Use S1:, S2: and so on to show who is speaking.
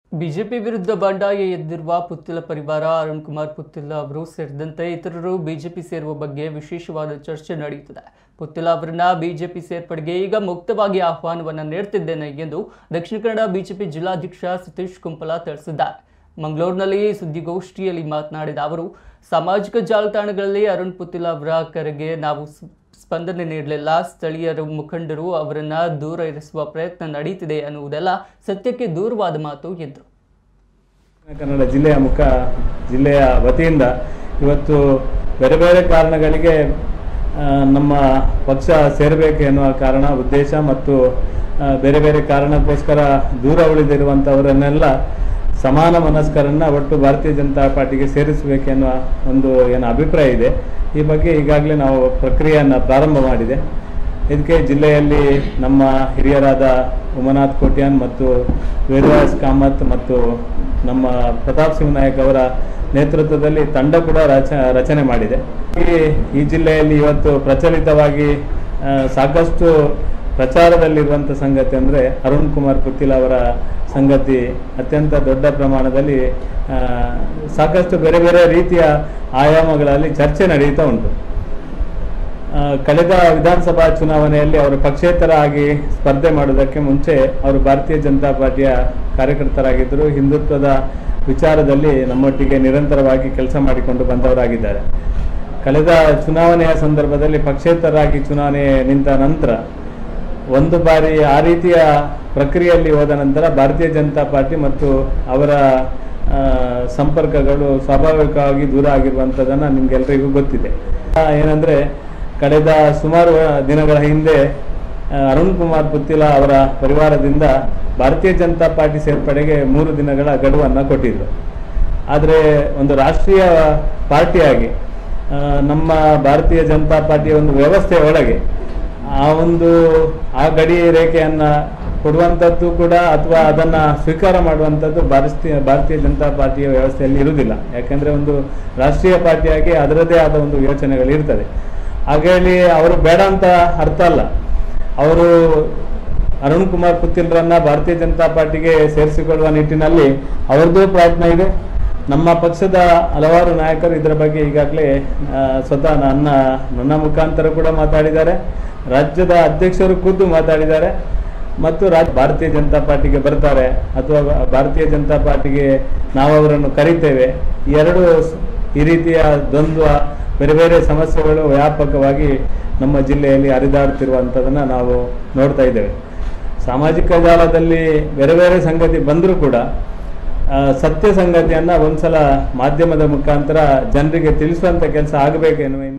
S1: BJP ವಿರುದ್ಧ ಬಂಡಾಯ ಎದ್ದಿರುವ ಪುತ್ತಿಲ ಪರಿವಾರ ಅರುಣ್ ಕುಮಾರ್ ಪುತ್ತಿಲ ಅವರು ಸೇರಿದಂತೆ ಇತರರು ಬಿಜೆಪಿ ಸೇರುವ ಬಗ್ಗೆ ವಿಶೇಷವಾದ ಚರ್ಚೆ ನಡೆಯುತ್ತಿದೆ. ಪುತ್ತಿಲ ಅವರನ್ನ ಬಿಜೆಪಿ ಸೇರ್ಪಡೆಗೆ ಈಗ ಮುಕ್ತವಾಗಿ ಆಹ್ವಾನವನ್ನು ನೀಡುತ್ತಿದ್ದೇನೆ ಎಂದು ದಕ್ಷಿಣ ಕನ್ನಡ ಬಿಜೆಪಿ ಜಿಲ್ಲಾಧ್ಯಕ್ಷ ಸತೀಶ್ ಕುಂಪಲ ತಿಳಿಸಿದ್ದಾರೆ. ಮಂಗಳೂರಿನಲ್ಲಿ ಸುದ್ದಿಗೋಷ್ಠಿಯಲ್ಲಿ ಮಾತನಾಡಿದ ಅವರು, ಸಾಮಾಜಿಕ ಜಾಲತಾಣಗಳಲ್ಲಿ ಅರುಣ್ ಪುತ್ತಿಲ ಅವರ ಕರೆಗೆ ನಾವು ಸ್ಪಂದನೆ ನೀಡಲಿಲ್ಲ. ಸ್ಥಳೀಯ ಮುಖಂಡರು ಅವರನ್ನ ದೂರ ಇರಿಸುವ ಪ್ರಯತ್ನ ನಡೆಯುತ್ತಿದೆ ಅನ್ನುವುದೆಲ್ಲ ಸತ್ಯಕ್ಕೆ ದೂರವಾದ ಮಾತು ಎಂದರು.
S2: ಕನ್ನಡ ಜಿಲ್ಲೆಯ ವತಿಯಿಂದ ಇವತ್ತು ಬೇರೆ ಬೇರೆ ಕಾರಣಗಳಿಗೆ ನಮ್ಮ ಪಕ್ಷ ಸೇರಬೇಕು ಎನ್ನುವ ಕಾರಣ ಉದ್ದೇಶ ಮತ್ತು ಬೇರೆ ಬೇರೆ ಕಾರಣಕ್ಕೋಸ್ಕರ ದೂರ ಉಳಿದಿರುವಂಥವರನ್ನೆಲ್ಲ ಸಮಾನ ಮನಸ್ಕರನ್ನ ಒಟ್ಟು ಭಾರತೀಯ ಜನತಾ ಪಾರ್ಟಿಗೆ ಸೇರಿಸಬೇಕೆನ್ನುವ ಒಂದು ಅಭಿಪ್ರಾಯ ಇದೆ. ಈ ಬಗ್ಗೆ ಈಗಾಗಲೇ ನಾವು ಪ್ರಕ್ರಿಯೆಯನ್ನು ಪ್ರಾರಂಭ ಮಾಡಿದೆ. ಇದಕ್ಕೆ ಜಿಲ್ಲೆಯಲ್ಲಿ ನಮ್ಮ ಹಿರಿಯರಾದ ಉಮನಾಥ್ ಕೋಟ್ಯಾನ್ ಮತ್ತು ವೇದವ್ಯಾಸ್ ಕಾಮತ್ ಮತ್ತು ನಮ್ಮ ಪ್ರತಾಪ್ ಸಿಂಗ್ ನಾಯಕ್ ಅವರ ನೇತೃತ್ವದಲ್ಲಿ ತಂಡ ಕೂಡ ರಚನೆ ಮಾಡಿದೆ. ಈ ಜಿಲ್ಲೆಯಲ್ಲಿ ಇವತ್ತು ಪ್ರಚಲಿತವಾಗಿ ಸಾಕಷ್ಟು ಪ್ರಚಾರದಲ್ಲಿರುವಂಥ ಸಂಗತಿ ಅಂದರೆ ಅರುಣ್ ಕುಮಾರ್ ಪುತ್ತಿಲ ಅವರ ಸಂಗತಿ ಅತ್ಯಂತ ದೊಡ್ಡ ಪ್ರಮಾಣದಲ್ಲಿ ಸಾಕಷ್ಟು ಬೇರೆ ಬೇರೆ ರೀತಿಯ ಆಯಾಮಗಳಲ್ಲಿ ಚರ್ಚೆ ನಡೆಯುತ್ತಾ ಉಂಟು. ಕಳೆದ ವಿಧಾನಸಭಾ ಚುನಾವಣೆಯಲ್ಲಿ ಅವರು ಪಕ್ಷೇತರ ಆಗಿ ಸ್ಪರ್ಧೆ ಮಾಡುವುದಕ್ಕೆ ಮುಂಚೆ ಅವರು ಭಾರತೀಯ ಜನತಾ ಪಾರ್ಟಿಯ ಕಾರ್ಯಕರ್ತರಾಗಿದ್ದರು. ಹಿಂದುತ್ವದ ವಿಚಾರದಲ್ಲಿ ನಮ್ಮೊಟ್ಟಿಗೆ ನಿರಂತರವಾಗಿ ಕೆಲಸ ಮಾಡಿಕೊಂಡು ಬಂದವರಾಗಿದ್ದಾರೆ. ಕಳೆದ ಚುನಾವಣೆಯ ಸಂದರ್ಭದಲ್ಲಿ ಪಕ್ಷೇತರರಾಗಿ ಚುನಾವಣೆ ನಿಂತ ನಂತರ ಒಂದು ಬಾರಿ ಆ ರೀತಿಯ ಪ್ರಕ್ರಿಯೆಯಲ್ಲಿ ಹೋದ ನಂತರ ಭಾರತೀಯ ಜನತಾ ಪಾರ್ಟಿ ಮತ್ತು ಅವರ ಸಂಪರ್ಕಗಳು ಸ್ವಾಭಾವಿಕವಾಗಿ ದೂರ ಆಗಿರುವಂಥದ್ದನ್ನು ನಿಮಗೆಲ್ಲರಿಗೂ ಗೊತ್ತಿದೆ. ಏನಂದರೆ ಕಳೆದ ಸುಮಾರು ದಿನಗಳ ಹಿಂದೆ ಅರುಣ್ ಕುಮಾರ್ ಪುತ್ತಿಲ ಅವರ ಪರಿವಾರದಿಂದ ಭಾರತೀಯ ಜನತಾ ಪಾರ್ಟಿ ಸೇರ್ಪಡೆಗೆ 3 ದಿನಗಳ ಗಡುವನ್ನು ಕೊಟ್ಟಿದ್ದರು. ಆದರೆ ಒಂದು ರಾಷ್ಟ್ರೀಯ ಪಾರ್ಟಿಯಾಗಿ ನಮ್ಮ ಭಾರತೀಯ ಜನತಾ ಪಾರ್ಟಿಯ ಒಂದು ವ್ಯವಸ್ಥೆಯ ಒಳಗೆ ಆ ಗಡಿ ರೇಖೆಯನ್ನು ಕೊಡುವಂಥದ್ದು ಕೂಡ ಅಥವಾ ಅದನ್ನು ಸ್ವೀಕಾರ ಮಾಡುವಂಥದ್ದು ಭಾರತೀಯ ಜನತಾ ಪಾರ್ಟಿಯ ವ್ಯವಸ್ಥೆಯಲ್ಲಿ ಇರುವುದಿಲ್ಲ. ಯಾಕೆಂದರೆ ಒಂದು ರಾಷ್ಟ್ರೀಯ ಪಾರ್ಟಿಯಾಗಿ ಅದರದೇ ಆದ ಒಂದು ಯೋಚನೆಗಳು ಇರ್ತದೆ. ಹಾಗಾಗಿ ಅವರು ಬೇಡ ಅಂತ ಅರ್ಥ ಅಲ್ಲ. ಅವರು ಅರುಣ್ ಕುಮಾರ್ ಪುತ್ತಿಲರನ್ನ ಭಾರತೀಯ ಜನತಾ ಪಾರ್ಟಿಗೆ ಸೇರಿಸಿಕೊಳ್ಳುವ ನಿಟ್ಟಿನಲ್ಲಿ ಅವರದ್ದು ಪ್ರಯತ್ನ ಇದೆ. ನಮ್ಮ ಪಕ್ಷದ ಹಲವಾರು ನಾಯಕರು ಇದರ ಬಗ್ಗೆ ಈಗಾಗಲೇ ಸ್ವತಃ ನನ್ನ ಮುಖಾಂತರ ಕೂಡ ಮಾತಾಡಿದ್ದಾರೆ. ರಾಜ್ಯದ ಅಧ್ಯಕ್ಷರು ಖುದ್ದು ಮಾತಾಡಿದ್ದಾರೆ ಮತ್ತು ಭಾರತೀಯ ಜನತಾ ಪಾರ್ಟಿಗೆ ಬರ್ತಾರೆ ಅಥವಾ ಭಾರತೀಯ ಜನತಾ ಪಾರ್ಟಿಗೆ ನಾವು ಅವರನ್ನು ಕರೀತೇವೆ. ಈ ರೀತಿಯ ದ್ವಂದ್ವ ಬೇರೆ ಬೇರೆ ಸಮಸ್ಯೆಗಳು ವ್ಯಾಪಕವಾಗಿ ನಮ್ಮ ಜಿಲ್ಲೆಯಲ್ಲಿ ಹರಿದಾಡುತ್ತಿರುವಂಥದ್ದನ್ನು ನಾವು ನೋಡ್ತಾ ಇದ್ದೇವೆ. ಸಾಮಾಜಿಕ ಜಾಲದಲ್ಲಿ ಬೇರೆ ಬೇರೆ ಸಂಗತಿ ಬಂದರೂ ಕೂಡ ಸತ್ಯ ಸಂಗತಿಯನ್ನು ಒಂದ್ಸಲ ಮಾಧ್ಯಮದ ಮುಖಾಂತರ ಜನರಿಗೆ ತಿಳಿಸುವಂಥ ಕೆಲಸ ಆಗಬೇಕೆನ್ನುವ